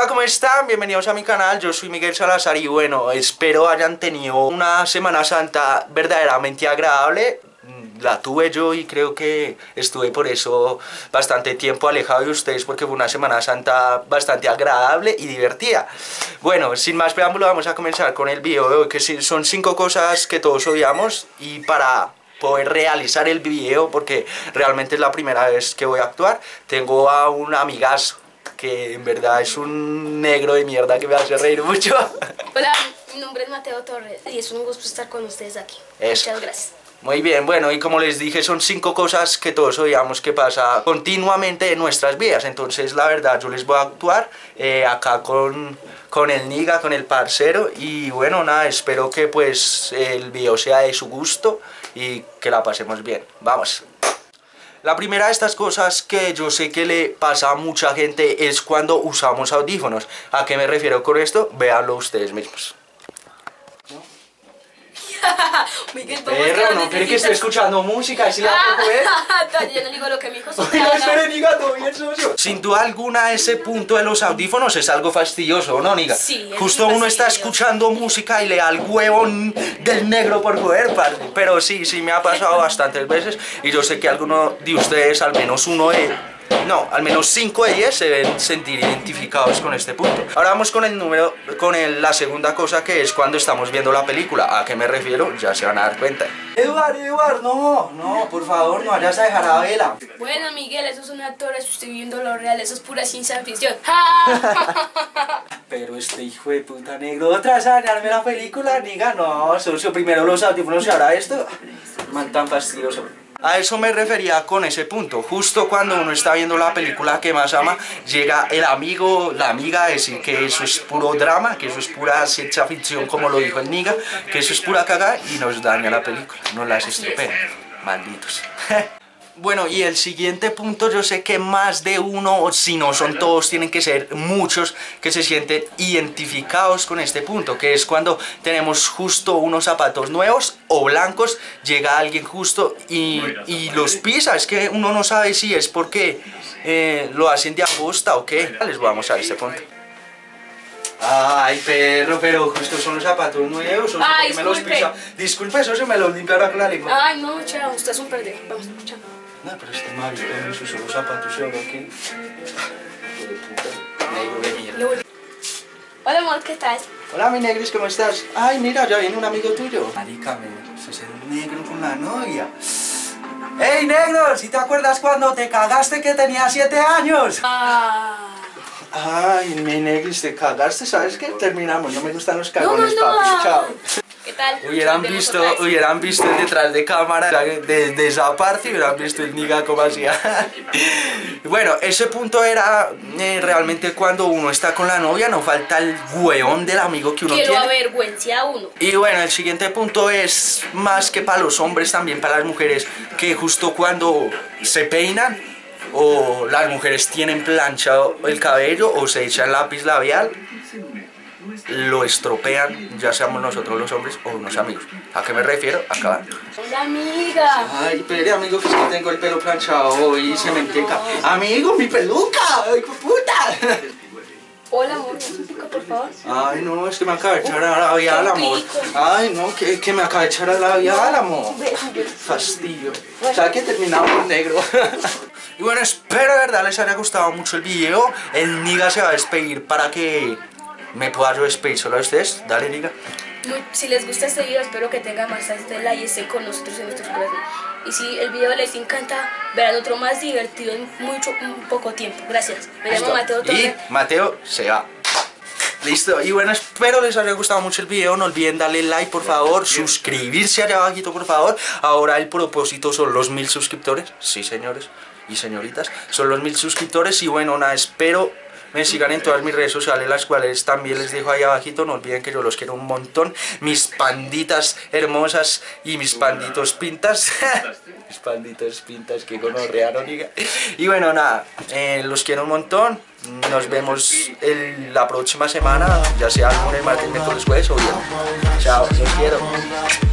Hola, ¿cómo están? Bienvenidos a mi canal, yo soy Miguel Salazar y bueno, espero hayan tenido una Semana Santa verdaderamente agradable. La tuve yo y creo que estuve por eso bastante tiempo alejado de ustedes porque fue una Semana Santa bastante agradable y divertida. Bueno, sin más preámbulo vamos a comenzar con el video de hoy, que son 5 cosas que todos odiamos, y para poder realizar el video, porque realmente es la primera vez que voy a actuar, tengo a un amigazo que en verdad es un negro de mierda que me hace reír mucho. Hola, mi nombre es Mateo Torres y es un gusto estar con ustedes aquí. Eso. Muchas gracias. Muy bien, bueno, y como les dije, son 5 cosas que todos odiamos que pasa continuamente en nuestras vidas. Entonces, la verdad, yo les voy a actuar acá con el Niga, con el parcero. Y bueno, nada, espero que pues el video sea de su gusto y que la pasemos bien. Vamos. La primera de estas cosas que yo sé que le pasa a mucha gente es cuando usamos audífonos. ¿A qué me refiero con esto? Véanlo ustedes mismos. Miguel, Perro, no quiere que esté escuchando música, y si la puedo ver. Yo no digo lo que mi hijo Sin duda alguna, ese punto de los audífonos es algo fastidioso, ¿no, Niga? Sí, es justo muy uno está fastidioso. escuchando música y le da el huevo del negro por joder, parce. Pero sí, me ha pasado bastantes veces y yo sé que alguno de ustedes, al menos al menos 5 de 10 se deben sentir identificados con este punto. Ahora vamos con la segunda cosa, que es cuando estamos viendo la película. ¿A qué me refiero? Ya se van a dar cuenta. Eduard, no, por favor, no vayas a dejar a Vela. Bueno, Miguel, esos son actores, estoy viendo lo real, eso es pura ciencia ficción. Pero este hijo de puta negro, otra vez a dañarme la película, Niga. No, socio, primero los audífonos y ahora esto. Man tan fastidioso. A eso me refería con ese punto. Justo cuando uno está viendo la película que más ama, llega el amigo, la amiga a decir que eso es puro drama, que eso es pura ciencia ficción, como lo dijo el Niga, que eso es pura cagada, y nos daña la película, nos las estropea. Malditos. Bueno, y el siguiente punto, yo sé que más de uno, o si no son todos, tienen que ser muchos que se sienten identificados con este punto, que es cuando tenemos justo unos zapatos nuevos o blancos, llega alguien justo y los pisa. Es que uno no sabe si es porque lo hacen de aposta o qué. Les voy a mostrar este punto. Ay, perro, pero justo son los zapatos nuevos. Ay, me los pisa. Disculpe, eso se me los limpia ahora con la lengua. Ay, no, chao, usted es un perdedor. Vamos, chao. No, pero este marico me usó los zapatos y ahora aquí. Hola, amor, ¿qué tal? Hola, mi negris, ¿cómo estás? Ay, mira, ya viene un amigo tuyo. Marica, es el negro con la novia. ¡Ey, negro! ¿Sí te acuerdas cuando te cagaste que tenía 7 años? Ay, mi negris, te cagaste, ¿sabes qué? Terminamos, no me gustan los cagones, papi. Chao. ¿Qué tal? Hubieran visto el detrás de cámara de esa parte, y hubieran visto el Niga como hacía. Bueno, ese punto era realmente cuando uno está con la novia, no falta el hueón del amigo que uno Que lo tiene. avergüence a uno. Y bueno, el siguiente punto es más que para los hombres, también para las mujeres, que justo cuando se peinan o las mujeres tienen planchado el cabello o se echan lápiz labial, lo estropean, ya seamos nosotros los hombres o unos amigos. ¿A qué me refiero? Acá. Hola, amiga. Ay, pero amigo, que es que tengo el pelo planchado y se me enteca. Amigo, mi peluca, ay, puta. Hola, amor, ¿me un pico, por favor? Ay, no, es que me acaba de echar a la labial, amor. Ay, no, que me acaba de echar a la labial, amor. Fastidio. ¿Sabes que terminamos con negro? Y bueno, espero de verdad les haya gustado mucho el video. El Niga se va a despedir para que me pueda yo despedir solo a ustedes. Dale, Niga. Si les gusta este video, espero que tengan bastante like y estén con nosotros en nuestros corazones. Y si el video les encanta, verán otro más divertido en un poco tiempo. Gracias. Me llamo Mateo Torres. Y Mateo se va. Listo, y bueno, espero les haya gustado mucho el video. No olviden darle like, por favor, suscribirse allá abajito, por favor. Ahora el propósito son los 1000 suscriptores. Sí, señores y señoritas, son los 1000 suscriptores. Y bueno, nada, espero me sigan en todas mis redes sociales, las cuales también les dejo ahí abajito. No olviden que yo los quiero un montón, mis panditas hermosas y mis panditos pintas. Mis panditos pintas, que gonorrea, no diga. Y bueno, nada, los quiero un montón. Nos vemos la próxima semana, ya sea lunes, martes, miércoles, jueves o viernes. Chao, los quiero.